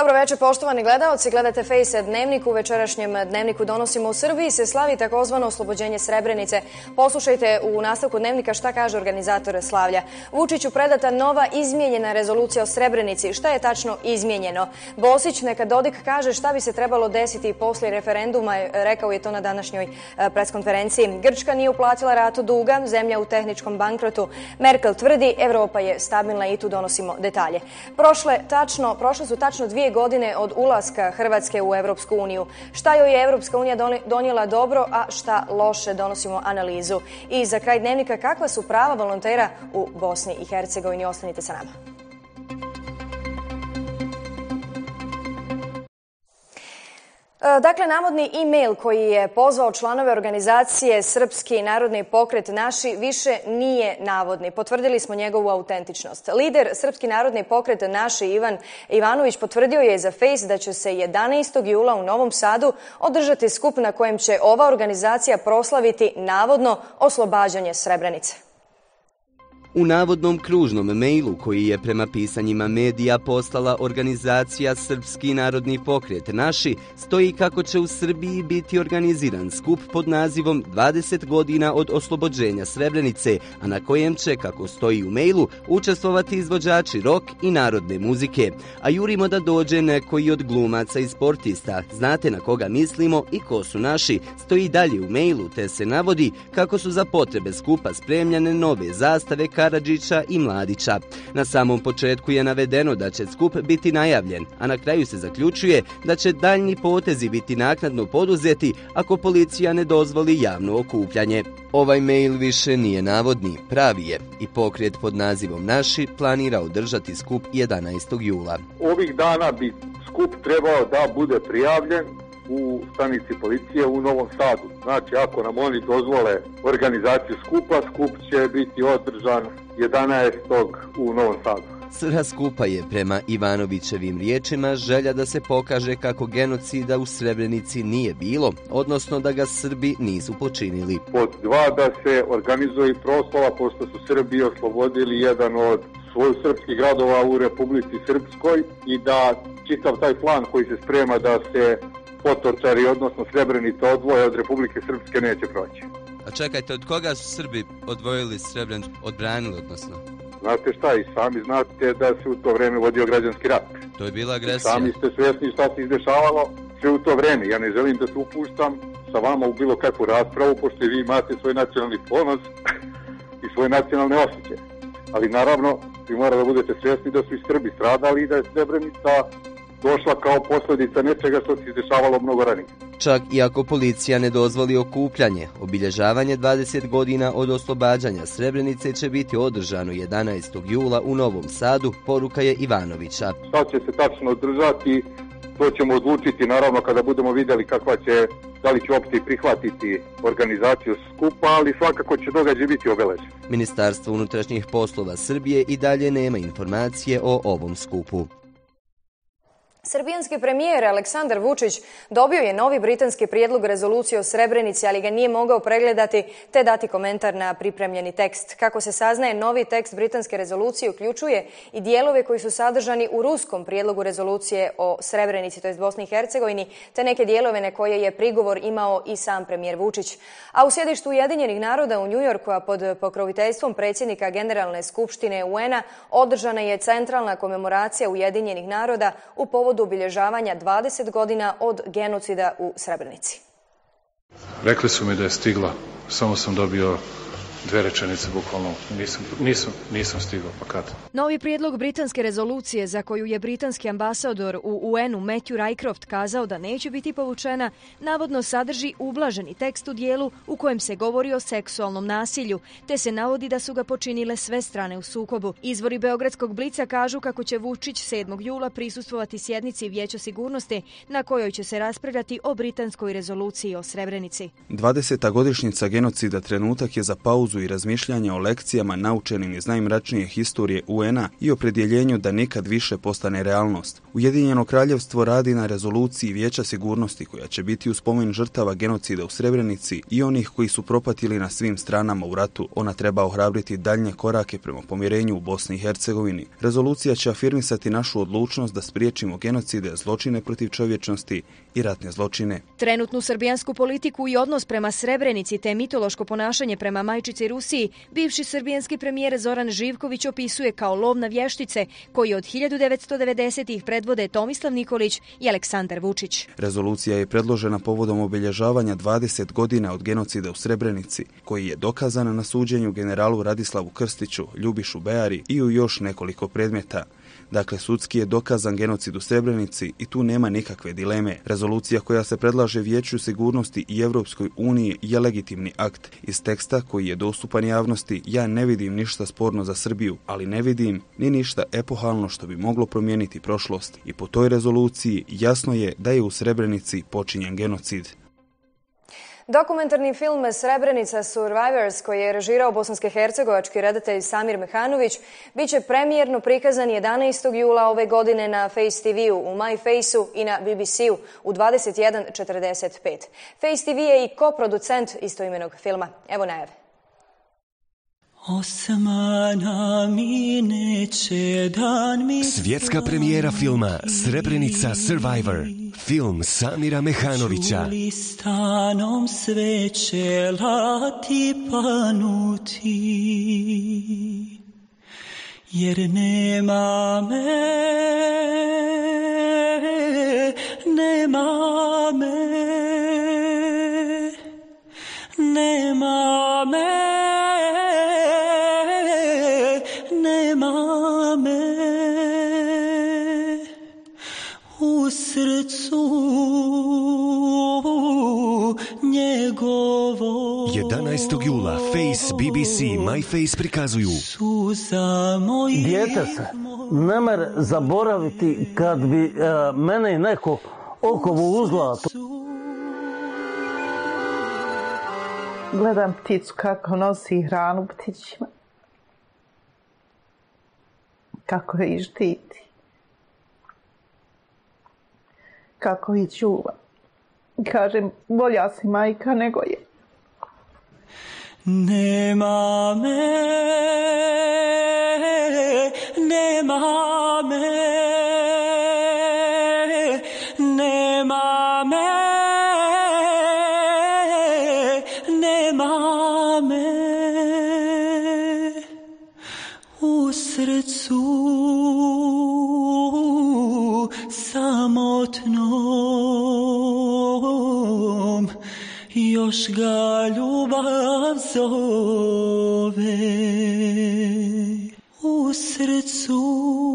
Dobro večer, poštovani gledaoci. Gledate Face dnevnik. U večerašnjem dnevniku donosimo u Srbiji se slavi takozvano oslobođenje Srebrenice. Poslušajte u nastavku dnevnika šta kaže organizator slavlja. Vučiću predata nova izmijenjena rezolucija o Srebrenici. Šta je tačno izmijenjeno? Bosić neka Dodik kaže šta bi se trebalo desiti poslije referenduma. Rekao je to na današnjoj preskonferenciji. Grčka nije uplatila ratu duga, zemlja u tehničkom bankrotu. Merkel tvrdi Evropa je stabilna i tu donosimo detalje. Prošle su tačno 2 godine od ulaska Hrvatske u Evropsku uniju. Šta joj je Evropska unija donijela dobro, a šta loše, donosimo analizu. I za kraj dnevnika, kakva su prava volontera u Bosni i Hercegovini? Ostanite sa nama. Dakle, navodni e-mail koji je pozvao članove organizacije Srpski narodni pokret Naši više nije navodni. Potvrdili smo njegovu autentičnost. Lider Srpski narodni pokret Naši Ivan Ivanović potvrdio je za Face da će se 11. jula u Novom Sadu održati skup na kojem će ova organizacija proslaviti navodno oslobađanje Srebrenice. U navodnom kružnom mailu koji je prema pisanjima medija poslala organizacija Srpski narodni pokret Naši stoji kako će u Srbiji biti organiziran skup pod nazivom 20 godina od oslobođenja Srebrenice, a na kojem će, kako stoji u mailu, učestvovati izvođači rock i narodne muzike. A jurimo da dođe neko i od glumaca i sportista. Znate na koga mislimo i ko su naši? Stoji dalje u mailu, te se navodi kako su za potrebe skupa spremljene nove zastave Karadžića i Mladića. Na samom početku je navedeno da će skup biti najavljen, a na kraju se zaključuje da će daljnji potezi biti naknadno poduzeti ako policija ne dozvoli javno okupljanje. Ovaj mail više nije navodni, pravi je i pokret pod nazivom Naši planira održati skup 11. jula. Ovih dana bi skup trebao da bude prijavljen u stanici policije u Novom Sadu. Znači, ako nam oni dozvole organizaciju skupa, skup će biti održan 11. u Novom Sadu. Svrha skupa je, prema Ivanovićevim riječima, želja da se pokaže kako genocida u Srebrenici nije bilo, odnosno da ga Srbi nisu počinili. Pod 2, da se organizuje proslava, pošto su Srbi oslobodili jedan od svojih srpskih gradova u Republici Srpskoj i da čitav taj plan koji se sprema da se Potočari, odnosno Srebrenica, odvoje od Republike Srpske neće proći. A čekajte, od koga su Srbi odvojili Srebrenicu, odbranili, odnosno? Znate šta, i sami znate da se u to vreme vodio građanski rat. To je bila agresija. Sami ste svjesni šta se izdešavalo sve u to vreme. Ja ne želim da se upuštam sa vama u bilo kakvu raspravu, pošto vi imate svoj nacionalni ponos i svoje nacionalne osjećaje. Ali naravno, vi mora da budete svjesni da su i Srbi stradali i da je Srebrenica došla kao posljedica nečega što se izdešavalo mnogo ranije. Čak i ako policija ne dozvoli okupljanje, obilježavanje 20 godina od oslobađanja Srebrenice će biti održano 11. jula u Novom Sadu, poruka je Ivanovića. Šta će se tačno održati, to ćemo odlučiti naravno kada budemo vidjeli da li će uopšte prihvatiti organizaciju skupa, ali svakako će događaj biti obeležen. Ministarstvo unutrašnjih poslova Srbije i dalje nema informacije o ovom skupu. Srbijanski premijer Aleksandar Vučić dobio je novi britanski prijedlog rezolucije o Srebrenici, ali ga nije mogao pregledati te dati komentar na pripremljeni tekst. Kako se saznaje, novi tekst britanske rezolucije uključuje i dijelove koji su sadržani u ruskom prijedlogu rezolucije o Srebrenici, to jest Bosni i Hercegovini, te neke dijelove na koje je prigovor imao i sam premijer Vučić. A u sjedištu Ujedinjenih naroda u Njujorku, a pod pokroviteljstvom predsjednika Generalne skupštine UN-a, održana je centralna komemoracija Ujedinjenih naroda u povodu obilježavanja 20 godina od genocida u Srebrenici. Rekli su mi da je stigla, samo sam dobio 2 rečenice, bukvalno nisam stigao, pa kad? Novi prijedlog britanske rezolucije za koju je britanski ambasador u UN-u Matthew Rycroft kazao da neće biti povučena, navodno sadrži ublaženi tekst u dijelu u kojem se govori o seksualnom nasilju, te se navodi da su ga počinile sve strane u sukobu. Izvori Beogradskog Blica kažu kako će Vučić 7. jula prisustvovati sjednici Vijeća sigurnosti na kojoj će se raspravljati o britanskoj rezoluciji o Srebrenici. 20. godišnjica genocida trenutak je za pauzu pauzu i razmišljanja o lekcijama naučenim iz najmračnije historije UN-a i opredjeljenju da nikad više postane realnost. Ujedinjeno kraljevstvo radi na rezoluciji Vijeća sigurnosti koja će biti u spomen žrtava genocida u Srebrenici i onih koji su propatili na svim stranama u ratu. Ona treba ohrabriti daljnje korake prema pomirenju u Bosni i Hercegovini. Rezolucija će afirmisati našu odlučnost da spriječimo genocide, zločine protiv čovječnosti i ratne zločine. Trenutnu srbijansku politiku i odnos prema Srebrenici te mitološko ponašanje prema majčici Rusiji bivši srbijanski premijer Zoran Živković opisuje kao lov na vještice koji od 1990-ih predvode Tomislav Nikolić i Aleksandar Vučić. Rezolucija je predložena povodom obilježavanja 20 godina od genocida u Srebrenici, koji je dokazan na suđenju generalu Radislavu Krstiću, Ljubišu Beari i u još nekoliko predmeta. Dakle, sudski je dokazan genocid u Srebrenici i tu nema nikakve dileme. Rezolucija koja se predlaže Vijeću sigurnosti i Evropskoj uniji je legitimni akt. Iz teksta koji je dostupan javnosti ja ne vidim ništa sporno za Srbiju, ali ne vidim ni ništa epohalno što bi moglo promijeniti prošlost. I po toj rezoluciji jasno je da je u Srebrenici počinjen genocid. Dokumentarni film Srebrenica Survivors, koji je režirao bosansko-hercegovački redatelj Samir Mehanović, bit će premijerno prikazan 11. jula ove godine na Face TV-u, u My Face-u i na BBC-u u 21:45. Face TV je i koproducent istoimenog filma. Evo najave. Svjetska premijera filma Srebrenica Survivor. Film Samira Mehanovića. Stanom sve će lati panuti, jer nema me, nema me, nema me. Srcu njegovo. 11. jula Face, BBC, My Face prikazuju Dijete se ne mer zaboraviti kad bi mene neko okovo uzlato. Gledam pticu kako nosi hranu ptićima, kako ih štiti, kako ih čuva. Kažem, bolja si majka nego je. Nema me, nema me, nema me, nema me. U srcu samotnom još ga ljubav zove. U srcu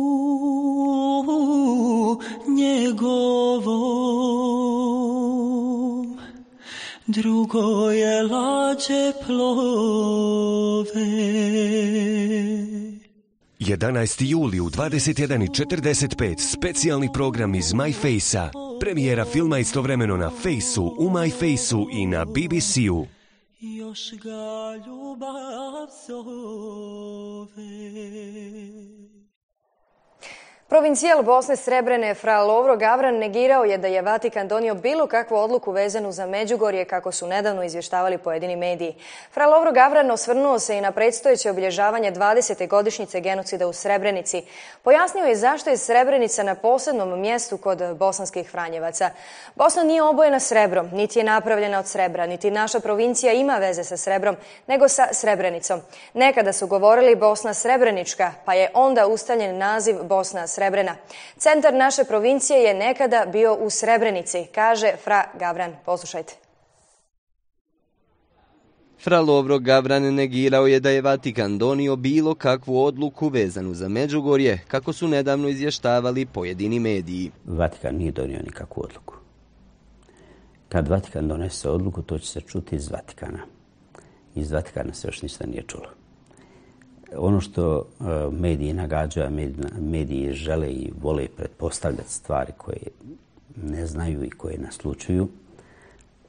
njegovom drugo je lađe plove. 11. juli u 21:45 specijalni program iz My Face-a. Premijera filma istovremeno na Face-u, u My Face-u i na BBC-u. Još ga ljubav zove. Provincijal Bosne Srebrene fra Lovro Gavran negirao je da je Vatikan donio bilo kakvu odluku vezanu za Međugorje, kako su nedavno izvještavali pojedini mediji. Fra Lovro Gavran osvrnuo se i na predstojeće obilježavanje 20. godišnjice genocida u Srebrenici. Pojasnio je zašto je Srebrenica na posebnom mjestu kod bosanskih Franjevaca. Bosna nije obojena srebrom, niti je napravljena od srebra, niti naša provincija ima veze sa srebrom, nego sa Srebrenicom. Nekada su govorili Bosna Srebrenička, pa je onda ustaljen naziv Bosna Srebrena. Centar naše provincije je nekada bio u Srebrenici, kaže Fra Gavran. Poslušajte. Fra Lovro Gavran negirao je da je Vatikan donio bilo kakvu odluku vezanu za Međugorje, kako su nedavno izvještavali pojedini mediji. Vatikan nije donio nikakvu odluku. Kad Vatikan donese odluku, to će se čuti iz Vatikana. Iz Vatikana se još ništa nije čulo. Ono što mediji nagađaju, mediji žele i vole pretpostavljati stvari koje ne znaju i koje naslučuju,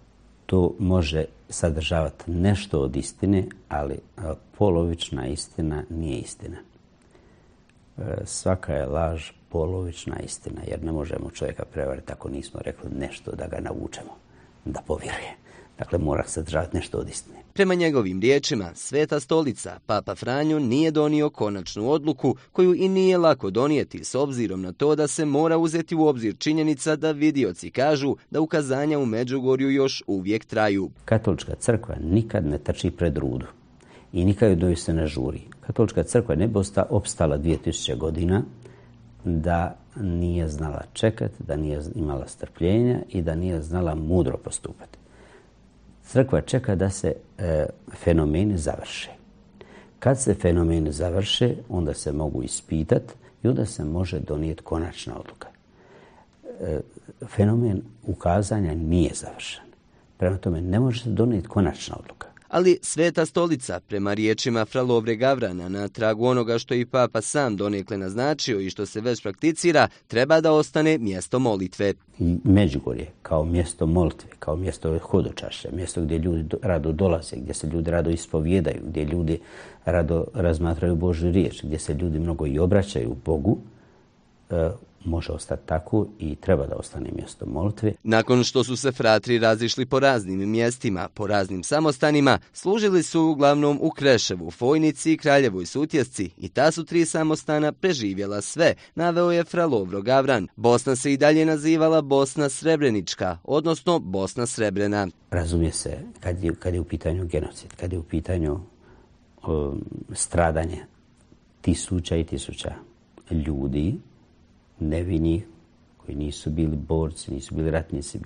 to može sadržavati nešto od istine, ali polovična istina nije istina. Svaka je laž polovična istina, jer ne možemo čovjeka prevariti ako nismo rekli nešto da ga navučemo da povjeruje. Dakle, mora sadržavati nešto od istine. Prema njegovim riječima, Sveta stolica, Papa Franjo nije donio konačnu odluku koju i nije lako donijeti s obzirom na to da se mora uzeti u obzir činjenica da vidioci kažu da ukazanja u Međugorju još uvijek traju. Katolička crkva nikad ne trči pred rudu i nikad joj se ne žuri. Katolička crkva ne bi opstala 2000 godina da nije znala čekati, da nije imala strpljenja i da nije znala mudro postupati. Crkva čeka da se fenomeni završe. Kad se fenomeni završe, onda se mogu ispitati i onda se može donijeti konačna odluka. Fenomen ukazanja nije završen. Prema tome, ne može se donijeti konačna odluka. Ali Sveta stolica, prema riječima fra Lovre Gavrana, na tragu onoga što i Papa sam donekle naznačio i što se već prakticira, treba da ostane mjesto molitve. Međugorje kao mjesto molitve, kao mjesto hodočašća, mjesto gdje ljudi rado dolaze, gdje se ljudi rado ispovijedaju, gdje ljudi rado razmatraju Božju riječ, gdje se ljudi mnogo i obraćaju Bogu, može ostati tako i treba da ostane mjesto molitve. Nakon što su se fratri razišli po raznim mjestima, po raznim samostanima, služili su uglavnom u Kreševu, Fojnici i Kraljevoj Sutjesci i ta su 3 samostana preživjela sve, naveo je fra Lovro Gavran. Bosna se i dalje nazivala Bosna Srebrenička, odnosno Bosna Srebrena. Razumije se kad je u pitanju genocid, kad je u pitanju stradanje tisuća i tisuća ljudi, nevini, koji nisu bili borci, nisu bili ratnici,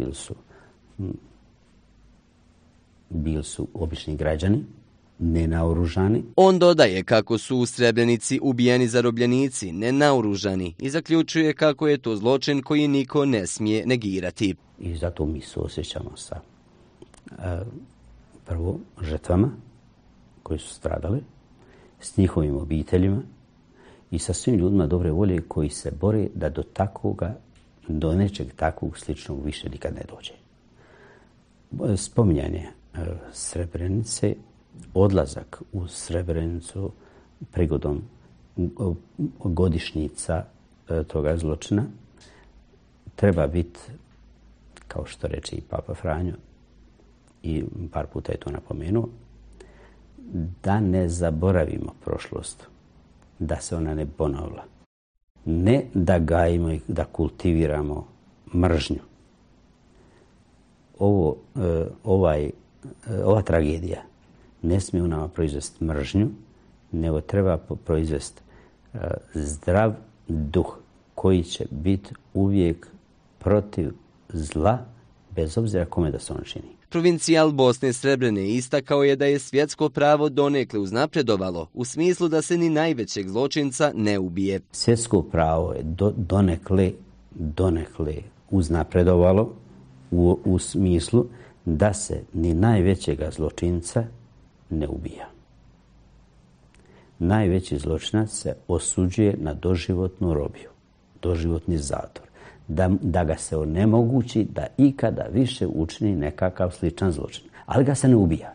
bili su obični građani, nenaoružani. On dodaje kako su u Srebrenici ubijeni zarobljenici, nenaoružani, i zaključuje kako je to zločin koji niko ne smije negirati. I zato mi suosjećamo sa prvo žrtvama koji su stradali, s njihovim obiteljima, i sa svim ljudima dobre volje koji se bore da do nečeg takvog sličnog više nikad ne dođe. Spominjanje Srebrenice, odlazak u Srebrenicu prigodom godišnjica toga zločina treba biti, kao što reče i Papa Franjo, i par puta je to napomenuo, da ne zaboravimo prošlost, da se ona ne ponovila. Ne da gajimo i da kultiviramo mržnju. Ova tragedija ne smije u nama proizvesti mržnju, nego treba proizvesti zdrav duh koji će biti uvijek protiv zla, bez obzira kome da se on čini. Provincijal Bosne Srebrene istakao je da je svjetsko pravo donekle uznapredovalo, u smislu da se ni najvećeg zločinca ne ubije. Svjetsko pravo je donekle uznapredovalo u smislu da se ni najvećega zločinca ne ubija. Najveći zločinac se osuđuje na doživotnu robiju, doživotni zatvor. Da ga se onemogući da ikada više učini nekakav sličan zločin. Ali ga se ne ubija.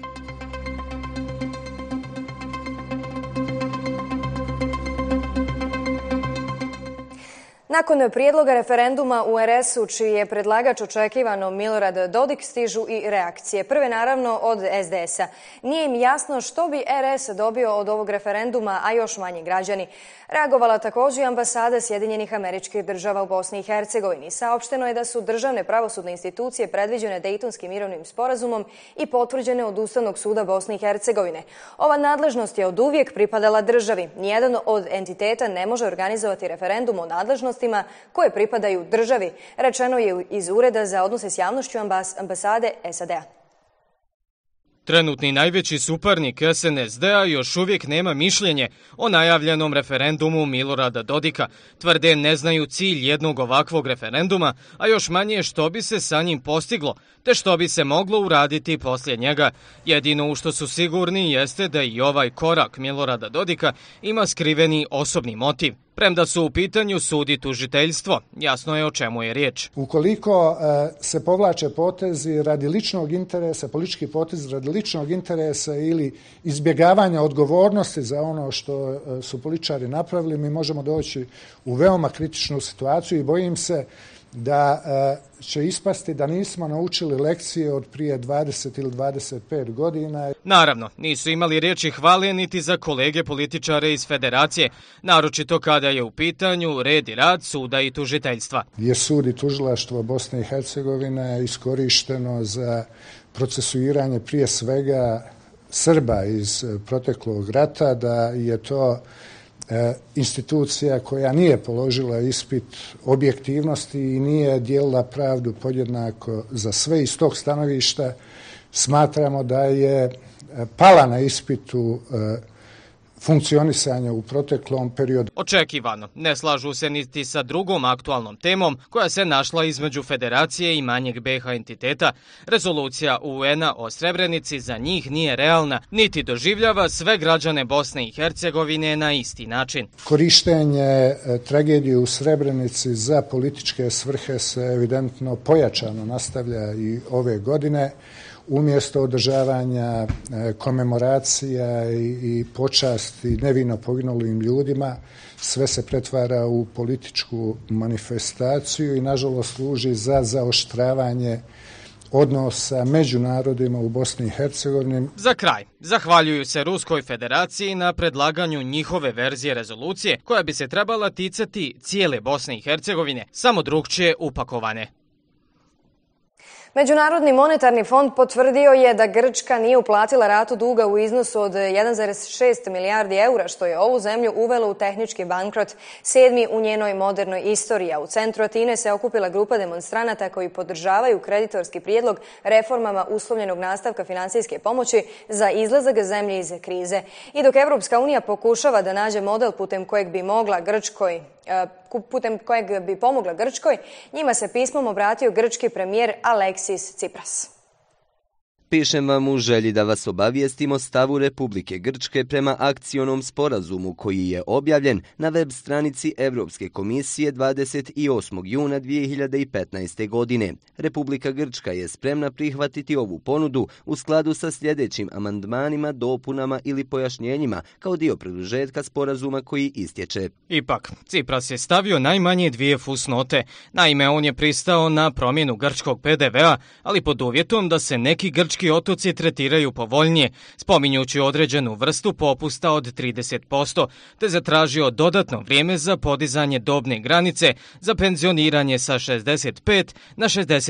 Nakon prijedloga referenduma u RS-u, čiji je predlagač očekivano Milorad Dodik, stižu i reakcije. Prve naravno od SDS-a. Nije im jasno što bi RS dobio od ovog referenduma, a još manje građani. Reagovala također i ambasada Sjedinjenih Američkih Država u Bosni i Hercegovini. Saopšteno je da su državne pravosudne institucije predviđene Dejtonskim mirovnim sporazumom i potvrđene od Ustavnog suda Bosne i Hercegovine. Ova nadležnost je oduvijek pripadala državi. Nijedan od entiteta ne može organizovati referendum o nadležnostima koje pripadaju državi, rečeno je iz Ureda za odnose s javnošću ambasade SAD-a. Trenutni najveći suparnik SNSD-a još uvijek nema mišljenje o najavljenom referendumu Milorada Dodika. Tvrde ne znaju cilj jednog ovakvog referenduma, a još manje što bi se sa njim postiglo, te što bi se moglo uraditi poslije njega. Jedino u što su sigurni jeste da i ovaj korak Milorada Dodika ima skriveni osobni motiv. Premda su u pitanju sud i tužiteljstvo, jasno je o čemu je riječ. Ukoliko se povlače potezi radi ličnog interesa, politički potezi radi ličnog interesa ili izbjegavanja odgovornosti za ono što su političari napravili, mi možemo doći u veoma kritičnu situaciju i bojim se da će ispasti da nismo naučili lekcije od prije 20 ili 25 godina. Naravno, nisu imali riječi hvale niti za kolege političare iz federacije, naročito kada je u pitanju red i rad suda i tužiteljstva. Je sud i tužilaštvo Bosne i Hercegovine iskorišteno za procesuiranje prije svega Srba iz proteklog rata, da je to institucija koja nije položila ispit objektivnosti i nije dijelila pravdu podjednako za sve. Iz tog stanovišta smatramo da je pala na ispitu funkcionisanja u proteklom periodu. Očekivano, ne slažu se niti sa drugom aktualnom temom koja se našla između Federacije i manjeg BiH entiteta. Rezolucija UN-a o Srebrenici za njih nije realna, niti doživljava sve građane Bosne i Hercegovine na isti način. Korištenje tragedije u Srebrenici za političke svrhe se evidentno pojačano nastavlja i ove godine. Umjesto održavanja komemoracija i počasti nevino poginulim ljudima, sve se pretvara u političku manifestaciju i nažalost služi za zaoštravanje odnosa među narodima u Bosni i Hercegovini. Za kraj, zahvaljuju se Ruskoj federaciji na predlaganju njihove verzije rezolucije koja bi se trebala ticati cijele Bosne i Hercegovine, samo drugčije upakovane. Međunarodni monetarni fond potvrdio je da Grčka nije uplatila ratu duga u iznosu od 1,6 milijardi eura, što je ovu zemlju uvelo u tehnički bankrot, 7. u njenoj modernoj istoriji. U centru Atine se okupila grupa demonstranata koji podržavaju kreditorski prijedlog reformama uslovljenog nastavka finansijske pomoći za izlazak zemlje iz krize. I dok Evropska unija pokušava da nađe model putem kojeg bi pomogla Grčkoj, njima se pismom obratio grčki premijer Aleksis Tsipras. Pišem vam u želji da vas obavijestimo o stavu Republike Grčke prema akcionom sporazumu koji je objavljen na web stranici Evropske komisije 28. juna 2015. godine. Republika Grčka je spremna prihvatiti ovu ponudu u skladu sa sljedećim amandmanima, dopunama ili pojašnjenjima kao dio produžetka sporazuma koji istječe. Ipak, Tsipras je stavio najmanje 2 fusnote. Naime, on je pristao na promjenu grčkog PDV-a, ali pod uvjetom da se neki grčki otoci tretiraju povoljnije, spominjući određenu vrstu popusta od 30%, te zatražio dodatno vrijeme za podizanje dobne granice za penzioniranje sa 65 na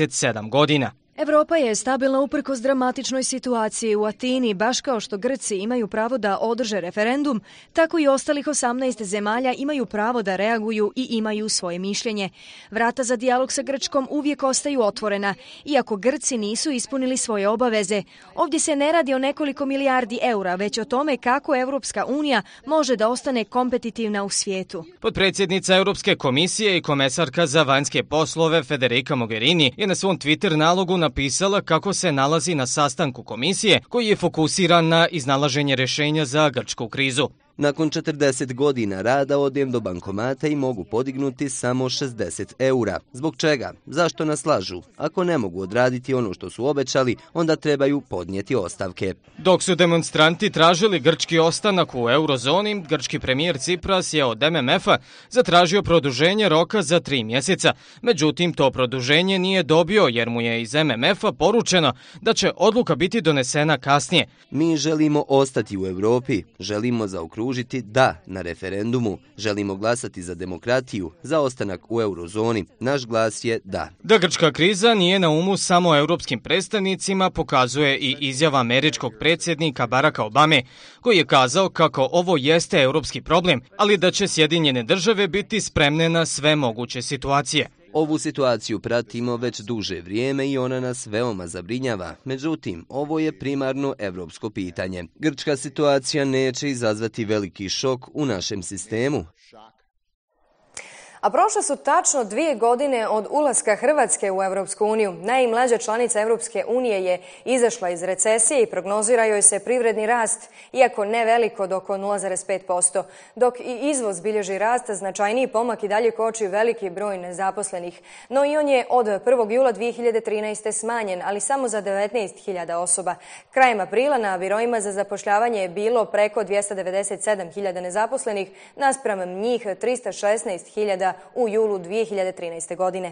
67 godina. Evropa je stabilna uprkos dramatičnoj situaciji u Atini, baš kao što Grci imaju pravo da održe referendum, tako i ostalih 18 zemalja imaju pravo da reaguju i imaju svoje mišljenje. Vrata za dijalog sa Grčkom uvijek ostaju otvorena, iako Grci nisu ispunili svoje obaveze. Ovdje se ne radi o nekoliko milijardi eura, već o tome kako Evropska unija može da ostane kompetitivna u svijetu. Potpredsjednica Europske komisije i komesarka za vanjske poslove Federica Mogherini je na svom Twitter nalogu napisala kako se nalazi na sastanku komisije koji je fokusiran na iznalaženje rješenja za grčku krizu. Nakon 40 godina rada odem do bankomata i mogu podignuti samo 60 eura. Zbog čega? Zašto nas lažu? Ako ne mogu odraditi ono što su obećali, onda trebaju podnijeti ostavke. Dok su demonstranti tražili grčki ostanak u eurozoni, grčki premijer Tsipras je od MMF-a zatražio produženje roka za 3 mjeseca. Međutim, to produženje nije dobio jer mu je iz MMF-a poručeno da će odluka biti donesena kasnije. Mi želimo ostati u Europi, želimo zaokružiti da na referendumu, želimo glasati za demokratiju, za ostanak u eurozoni. Naš glas je da. Da grčka kriza nije na umu samo europskim predstavnicima pokazuje i izjava američkog predsjednika Baracka Obame, koji je kazao kako ovo jeste europski problem, ali da će Sjedinjene države biti spremne na sve moguće situacije. Ovu situaciju pratimo već duže vrijeme i ona nas veoma zabrinjava. Međutim, ovo je primarno evropsko pitanje. Grčka situacija neće izazvati veliki šok u našem sistemu. A prošle su tačno 2 godine od ulaska Hrvatske u Evropsku uniju. Najmlađa članica Evropske unije je izašla iz recesije i prognozira joj se privredni rast, iako ne veliko, do oko 0,5%. Dok i izvoz bilježi rast, značajniji pomak i dalje koči veliki broj nezaposlenih. No i on je od 1. jula 2013. smanjen, ali samo za 19.000 osoba. Krajem aprila na biroima za zapošljavanje je bilo preko 297.000 nezaposlenih, naspram njih 316.000 u julu 2013. godine.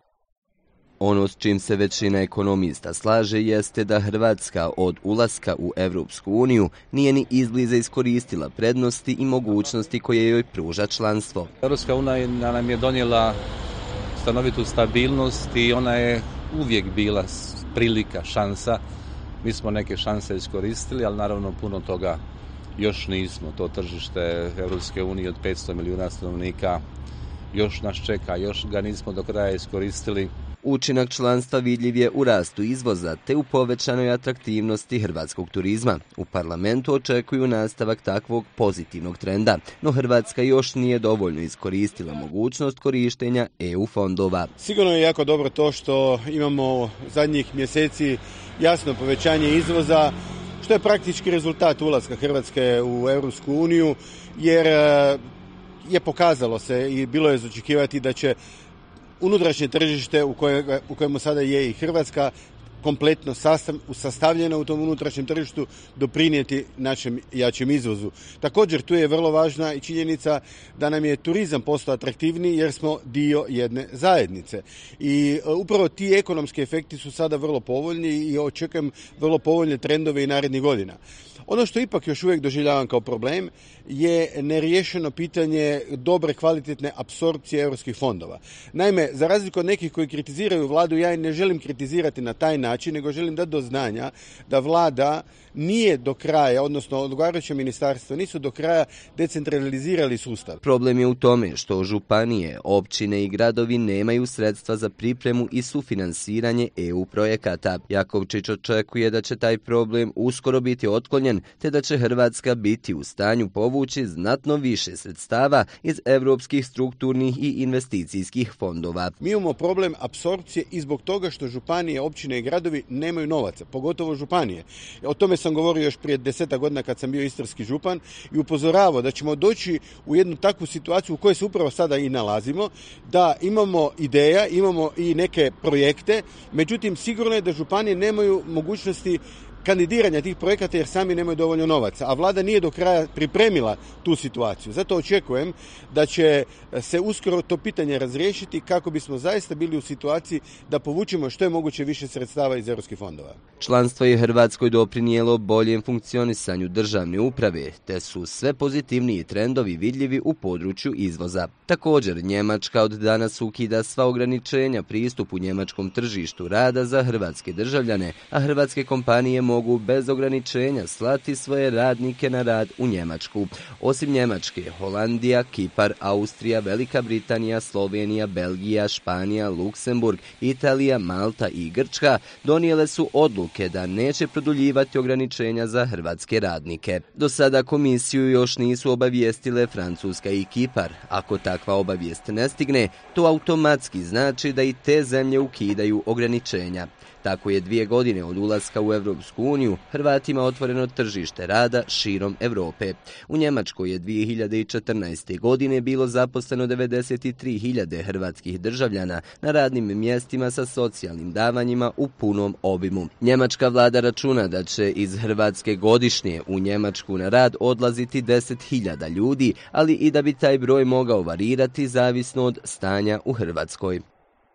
Ono s čim se većina ekonomista slaže jeste da Hrvatska od ulaska u Evropsku uniju nije ni izbliza iskoristila prednosti i mogućnosti koje joj pruža članstvo. Evropska unija nam je donijela stanovitu stabilnost i ona je uvijek bila prilika, šansa. Mi smo neke šanse iskoristili, ali naravno puno toga još nismo. To tržište Evropske unije od 500 milijuna stanovnika još nas čeka, još ga nismo do kraja iskoristili. Učinak članstva vidljiv je u rastu izvoza te u povećanoj atraktivnosti hrvatskog turizma. U parlamentu očekuju nastavak takvog pozitivnog trenda, no Hrvatska još nije dovoljno iskoristila mogućnost korištenja EU fondova. Sigurno je jako dobro to što imamo zadnjih mjeseci jasno povećanje izvoza, što je praktički rezultat ulaska Hrvatske u Europsku uniju, jer je pokazalo se i bilo je za očekivati da će unutrašnje tržište u kojemu sada je i Hrvatska kompletno sastavljena u tom unutrašnjem tržištu doprinijeti našem jačem izvozu. Također tu je vrlo važna i činjenica da nam je turizam postao atraktivniji jer smo dio jedne zajednice. I upravo ti ekonomski efekti su sada vrlo povoljni i očekujem vrlo povoljne trendove i narednih godina. Ono što ipak još uvijek doživljavam kao problem je neriješeno pitanje dobre kvalitetne apsorpcije europskih fondova. Naime, za razliku od nekih koji kritiziraju vladu, ja ne želim kritizirati na taj način, nego želim dati do znanja da vlada nije do kraja, odnosno odgovarajuće ministarstvo, nisu do kraja decentralizirali sustav. Problem je u tome što županije, općine i gradovi nemaju sredstva za pripremu i sufinansiranje EU projekata. Jakovčić očekuje da će taj problem uskoro biti otklonjen, te da će Hrvatska biti u stanju povući znatno više sredstava iz europskih strukturnih i investicijskih fondova. Mi imamo problem apsorpcije i zbog toga što županije, općine i gradovi nemaju novaca, pogotovo županije. O tome sam govorio još prije 10 godina kad sam bio istarski župan i upozoravao da ćemo doći u jednu takvu situaciju u kojoj se upravo sada i nalazimo, da imamo ideja, imamo i neke projekte, međutim sigurno je da županije nemaju mogućnosti kandidiranja tih projekata jer sami nemaju dovoljno novaca, a vlada nije do kraja pripremila tu situaciju. Zato očekujem da će se uskoro to pitanje razriješiti kako bismo zaista bili u situaciji da povučemo što je moguće više sredstava iz europskih fondova. Članstvo je Hrvatskoj doprinijelo boljem funkcionisanju državne uprave, te su sve pozitivniji trendovi vidljivi u području izvoza. Također, Njemačka od danas ukida sva ograničenja pristupu njemačkom tržištu rada za hrvatske državljane, a hrvatske kompanije mogu bez ograničenja slati svoje radnike na rad u Njemačku. Osim Njemačke, Holandija, Kipar, Austrija, Velika Britanija, Slovenija, Belgija, Španija, Luksemburg, Italija, Malta i Grčka donijele su odluke da neće produljivati ograničenja za hrvatske radnike. Do sada komisiju još nisu obavijestile Francuska i Kipar. Ako takva obavijest ne stigne, to automatski znači da i te zemlje ukidaju ograničenja. Tako je 2 godine od ulaska u Evropsku uniju Hrvatima otvoreno tržište rada širom Europe. U Njemačkoj je 2014. godine bilo zaposleno 93.000 hrvatskih državljana na radnim mjestima sa socijalnim davanjima u punom obimu. Njemačka vlada računa da će iz Hrvatske godišnje u Njemačku na rad odlaziti 10.000 ljudi, ali i da bi taj broj mogao varirati zavisno od stanja u Hrvatskoj.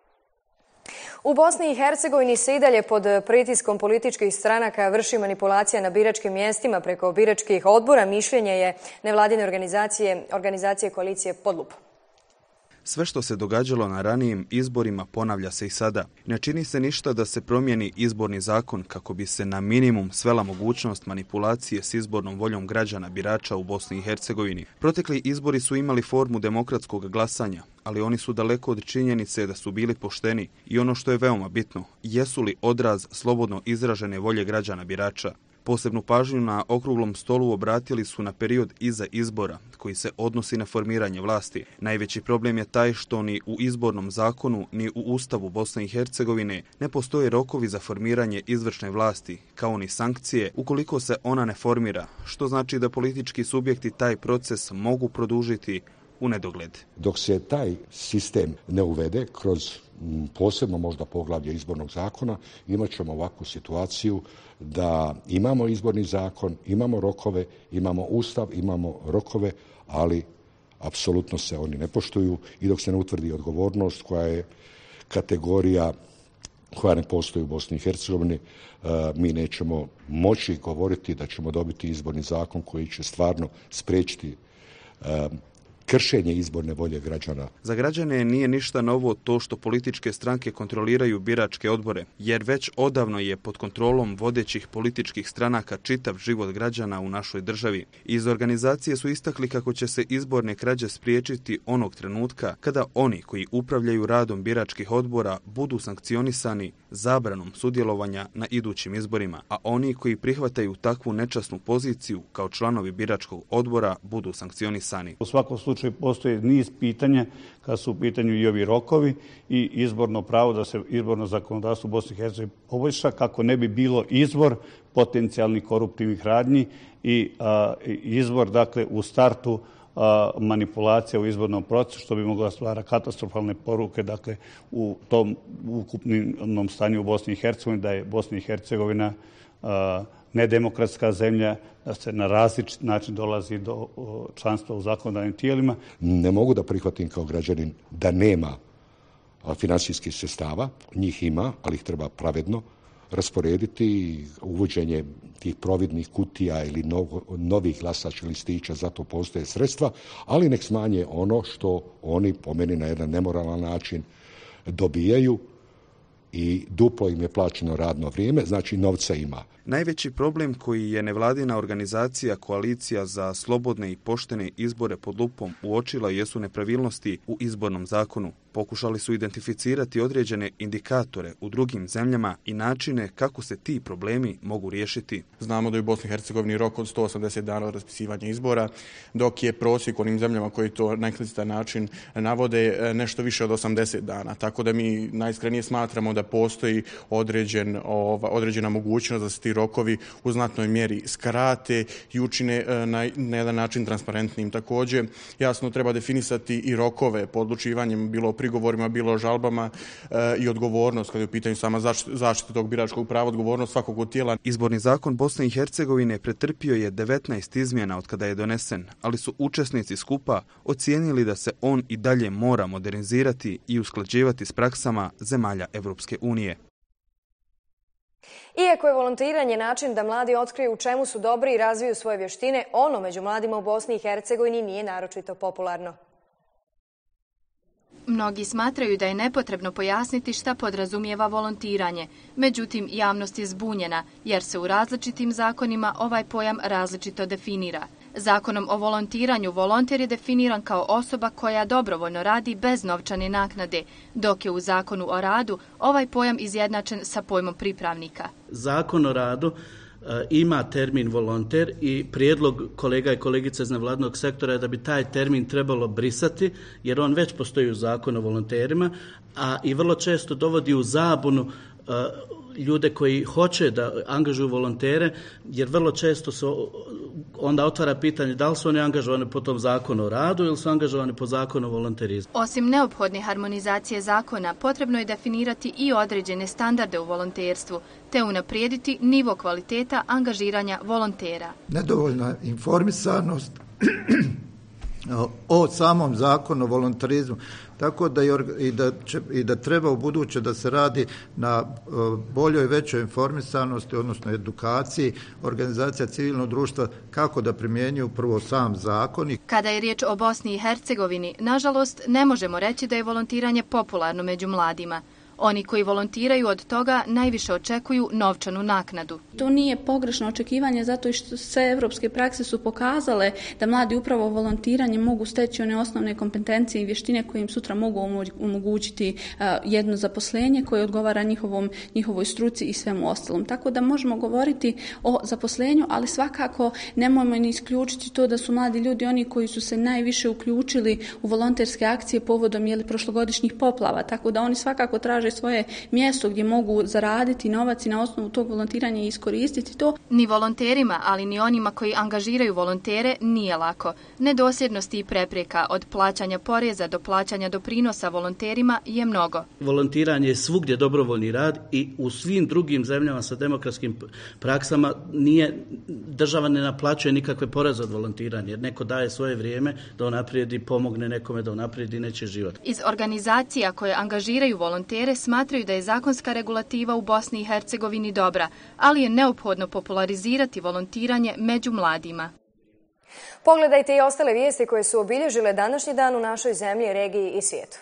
U Bosni i Hercegovini se i dalje pod pritiskom političkih stranaka vrši manipulacija na biračkim mjestima preko biračkih odbora. Mišljenje je nevladine organizacije koalicije Podlup. Sve što se događalo na ranijim izborima ponavlja se i sada. Ne čini se ništa da se promijeni izborni zakon kako bi se na minimum svela mogućnost manipulacije s izbornom voljom građana birača u Bosni i Hercegovini. Protekli izbori su imali formu demokratskog glasanja, ali oni su daleko od činjenice da su bili pošteni i ono što je veoma bitno, jesu li odraz slobodno izražene volje građana birača. Posebnu pažnju na okruglom stolu obratili su na period iza izbora, koji se odnosi na formiranje vlasti. Najveći problem je taj što ni u izbornom zakonu, ni u Ustavu Bosne i Hercegovine ne postoje rokovi za formiranje izvršne vlasti, kao ni sankcije ukoliko se ona ne formira, što znači da politički subjekti taj proces mogu produžiti u nedogled. Dok se taj sistem ne uvede kroz posebno možda poglavlje izbornog zakona, imat ćemo ovakvu situaciju da imamo izborni zakon, imamo rokove, imamo ustav, imamo rokove, ali apsolutno se oni ne poštuju i dok se ne utvrdi odgovornost koja je kategorija koja ne postoji u Bosni i Hercegovini, mi nećemo moći govoriti da ćemo dobiti izborni zakon koji će stvarno spriječiti kršenje izborne volje građana. Za građane nije ništa novo to što političke stranke kontroliraju biračke odbore, jer već odavno je pod kontrolom vodećih političkih stranaka čitav život građana u našoj državi. Iz organizacije su istakli kako će se izborne krađe spriječiti onog trenutka kada oni koji upravljaju radom biračkih odbora budu sankcionisani zabranom sudjelovanja na idućim izborima, a oni koji prihvataju takvu nečasnu poziciju kao članovi biračkog odbora budu sankcionisani. U svakom slučaju postoji niz pitanja kada su u pitanju i ovi rokovi i izborno pravo da se izborno zakonodavstvo u Bosni i Hercegovini poboljša kako ne bi bilo izvor potencijalnih koruptivnih radnji i izvor, dakle, u startu manipulacija u izbornom procesu, što bi mogla stvarati katastrofalne poruke, dakle, u tom ukupnom stanju u Bosni i Hercegovini, da je Bosna i Hercegovina nedemokratska zemlja, da se na različit način dolazi do članstva u zakonodavnim tijelima. Ne mogu da prihvatim kao građanin da nema finansijskih sredstava, njih ima, ali ih treba pravedno rasporediti. Uvođenje tih providnih kutija ili novih glasačkih listića, zato postoje sredstva, ali nek smanje ono što oni, po meni, na jedan nemoralan način dobijaju i duplo im je plaćeno radno vrijeme, znači novca ima. Najveći problem koji je nevladina organizacija Koalicija za slobodne i poštene izbore pod lupom uočila jesu nepravilnosti u izbornom zakonu. Pokušali su identificirati određene indikatore u drugim zemljama i načine kako se ti problemi mogu riješiti. Znamo da je u Bosni i Hercegovini rok od 180 dana od raspisivanja izbora, dok je prosjek onim zemljama koji to na eksplicitan način navode nešto više od 80 dana. Tako da mi najiskrenije smatramo da postoji određena mogućnost da se ti rokovi u znatnoj mjeri skrate i učine na jedan način transparentnim. Također, jasno treba definisati i rokove po odlučivanjem, bilo o prigovorima, bilo o žalbama i odgovornost kada je u pitanju sama zaštita tog biračkog prava, odgovornost svakog od tijela. Izborni zakon Bosne i Hercegovine pretrpio je 19 izmjena od kada je donesen, ali su učesnici skupa ocijenili da se on i dalje mora modernizirati i usklađivati s praksama zemalja Evropske unije. Iako je volontiranje način da mladi otkriju u čemu su dobri i razviju svoje vještine, ono među mladima u Bosni i Hercegovini nije naročito popularno. Mnogi smatraju da je nepotrebno pojasniti šta podrazumijeva volontiranje. Međutim, javnost je zbunjena jer se u različitim zakonima ovaj pojam različito definira. Zakonom o volontiranju volonter je definiran kao osoba koja dobrovoljno radi bez novčane naknade, dok je u Zakonu o radu ovaj pojam izjednačen sa pojmom pripravnika. Zakon o radu ima termin volonter i prijedlog kolega i kolegica iz nevladinog sektora je da bi taj termin trebalo brisati, jer on već postoji u Zakonu o volonterima, a i vrlo često dovodi u zabunu ljude koji hoće da angažuju volontere, jer vrlo često se onda otvara pitanje da li su oni angažovani po tom zakonu o radu ili su angažovani po zakonu o volonterizmu. Osim neophodne harmonizacije zakona, potrebno je definirati i određene standarde u volonterstvu, te unaprijediti nivo kvaliteta angažiranja volontera. Nedovoljna informisanost o samom zakonu o volonterizmu, tako da i da treba u buduće da se radi na boljoj, većoj informisanosti, odnosno edukaciji organizacija civilnog društva kako da primjenjuju prvo sam zakon. Kada je riječ o Bosni i Hercegovini, nažalost, ne možemo reći da je volontiranje popularno među mladima. Oni koji volontiraju od toga najviše očekuju novčanu naknadu. To nije pogrešno očekivanje zato što sve evropske prakse su pokazale da mladi upravo volontiranjem mogu steći one osnovne kompetencije i vještine koje im sutra mogu omogućiti jedno zaposlenje koje odgovara njihovoj struci i svemu ostalom. Tako da možemo govoriti o zaposlenju, ali svakako nemojmo ni isključiti to da su mladi ljudi oni koji su se najviše uključili u volonterske akcije povodom prošlogodišnjih poplava. Tako da oni svakako traže svoje mjesto gdje mogu zaraditi novac i na osnovu tog volontiranja i iskoristiti to. Ni volonterima, ali ni onima koji angažiraju volontere nije lako. Nedosljednosti i prepreka od plaćanja poreza do plaćanja doprinosa volonterima je mnogo. Volontiranje je svugdje dobrovoljni rad i u svim drugim zemljama sa demokratskim praksama država ne naplaćuje nikakve poreze od volontiranja jer neko daje svoje vrijeme da unaprijedi, pomogne nekome da unaprijedi nečiji život. Iz organizacija koje angažiraju volontere smatraju da je zakonska regulativa u Bosni i Hercegovini dobra, ali je neophodno popularizirati volontiranje među mladima. Pogledajte i ostale vijesti koje su obilježile današnji dan u našoj zemlji, regiji i svijetu.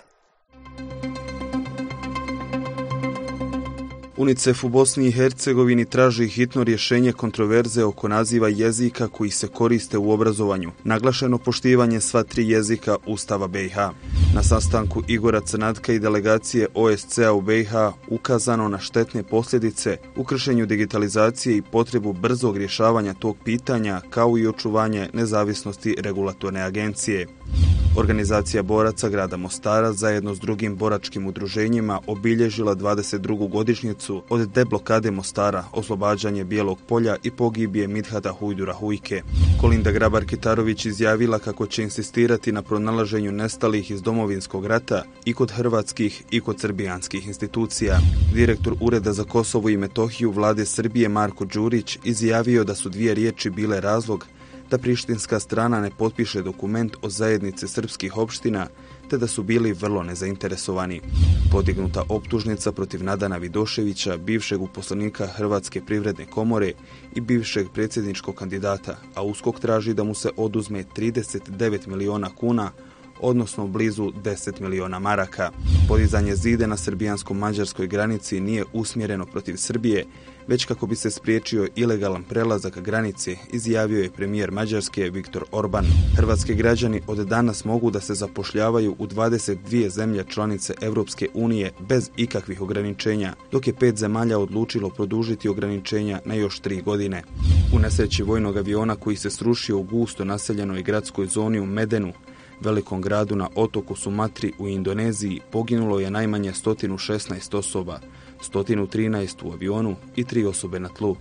UNICEF u Bosni i Hercegovini traži hitno rješenje kontroverze oko naziva jezika koji se koriste u obrazovanju. Naglašeno poštivanje sva 3 jezika Ustava BiH. Na sastanku Igora Crnatka i delegacije OSCE-a u BiH ukazano na štetne posljedice u kršenju digitalizacije i potrebu brzog rješavanja tog pitanja kao i očuvanje nezavisnosti regulatorne agencije. Organizacija boraca grada Mostara zajedno s drugim boračkim udruženjima obilježila 22. godišnjicu od deblokade Mostara, oslobađanje Bijelog polja i pogibije Midhata Hujdura Hujke. Kolinda Grabar-Kitarović izjavila kako će insistirati na pronalaženju nestalih iz Domovinskog rata i kod hrvatskih i kod srbijanskih institucija. Direktor Ureda za Kosovo i Metohiju vlade Srbije Marko Đurić izjavio da su 2 riječi bile razlog da prištinska strana ne potpiše dokument o zajednici srpskih opština, te da su bili vrlo nezainteresovani. Podignuta optužnica protiv Nadana Vidoševića, bivšeg uposlenika Hrvatske privredne komore i bivšeg predsjedničkog kandidata, a USKOK traži da mu se oduzme 39 miliona kuna, odnosno blizu 10 miliona maraka. Podizanje zide na srbijansko-mađarskoj granici nije usmjereno protiv Srbije, već kako bi se spriječio ilegalan prelazak granice, izjavio je premijer Mađarske Viktor Orban. Hrvatski građani od danas mogu da se zapošljavaju u 22 zemlje članice Europske unije bez ikakvih ograničenja, dok je 5 zemalja odlučilo produžiti ograničenja na još 3 godine. U nesreći vojnog aviona koji se srušio u gusto naseljenoj gradskoj zoni u Medenu, velikom gradu na otoku Sumatri u Indoneziji, poginulo je najmanje 116 osoba, 113 u avionu i 3 osobe na tlu.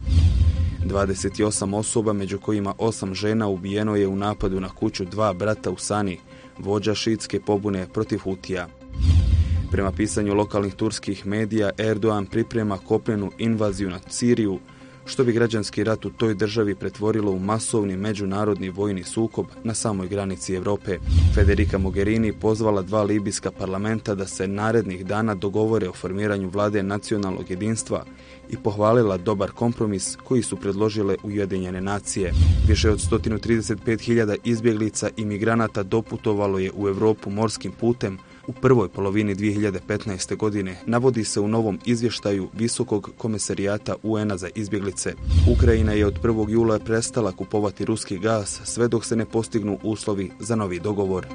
28 osoba, među kojima 8 žena, ubijeno je u napadu na kuću 2 brata u Sani, vođa šiitske pobune protiv Hutija. Prema pisanju lokalnih turskih medija, Erdogan priprema kopnenu invaziju na Siriju, što bi građanski rat u toj državi pretvorilo u masovni međunarodni vojni sukob na samoj granici Europe. Federica Mogherini pozvala 2 libijska parlamenta da se narednih dana dogovore o formiranju vlade nacionalnog jedinstva i pohvalila dobar kompromis koji su predložile Ujedinjene nacije. Više od 135.000 izbjeglica i migranata doputovalo je u Europu morskim putem u prvoj polovini 2015. godine, navodi se u novom izvještaju Visokog komesarijata UN-a za izbjeglice. Ukrajina je od 1. jula prestala kupovati ruski gas sve dok se ne postignu uslovi za novi dogovor.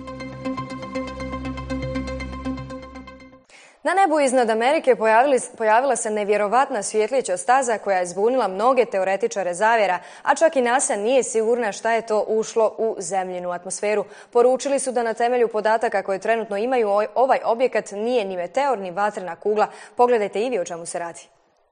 Na nebu iznad Amerike pojavila se nevjerovatna svjetlića staza koja je zbunila mnoge teoretičare zavjera, a čak i NASA nije sigurna šta je to ušlo u zemljinu atmosferu. Poručili su da na temelju podataka koje trenutno imaju ovaj objekat nije ni meteor ni vatrena kugla. Pogledajte i vi o čemu se radi.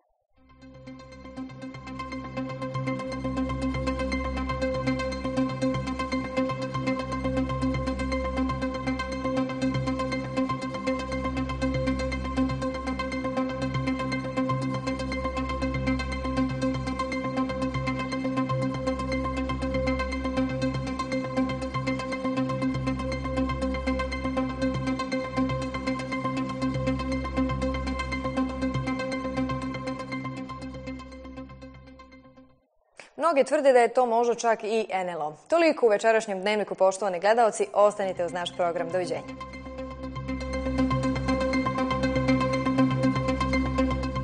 Mnogi tvrde da je to možda čak i NLO. Toliko u večerašnjem dnevniku, poštovani gledalci. Ostanite uz naš program. Doviđenja.